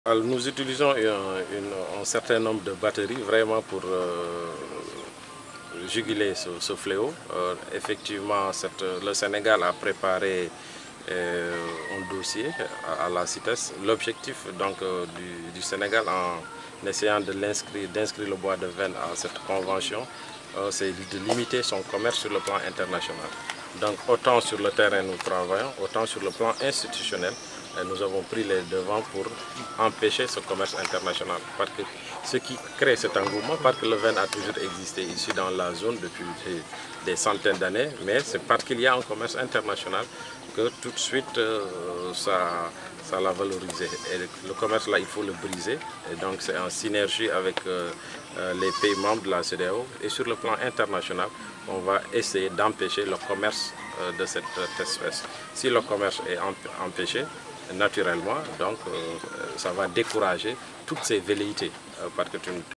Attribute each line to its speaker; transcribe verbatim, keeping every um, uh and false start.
Speaker 1: Alors, nous utilisons un, une, un certain nombre de batteries vraiment pour euh, juguler ce, ce fléau. Euh, effectivement, cette, le Sénégal a préparé euh, un dossier à, à la CITES. L'objectif donc euh, du, du Sénégal en essayant de l'inscrire, d'inscrire le bois de veine à cette convention, euh, c'est de limiter son commerce sur le plan international. Donc autant sur le terrain nous travaillons, autant sur le plan institutionnel, nous avons pris les devants pour empêcher ce commerce international. Parce que ce qui crée cet engouement, parce que le vin a toujours existé ici dans la zone depuis des, des centaines d'années, mais c'est parce qu'il y a un commerce international que tout de suite euh, ça, ça l'a valorisé. Et le commerce là, il faut le briser. Et donc c'est en synergie avec euh, les pays membres de la C E D E A O. Et sur le plan international, on va essayer d'empêcher le commerce euh, de cette espèce. Si le commerce est empêché, naturellement, donc euh, ça va décourager toutes ces velléités. Euh, parce que tu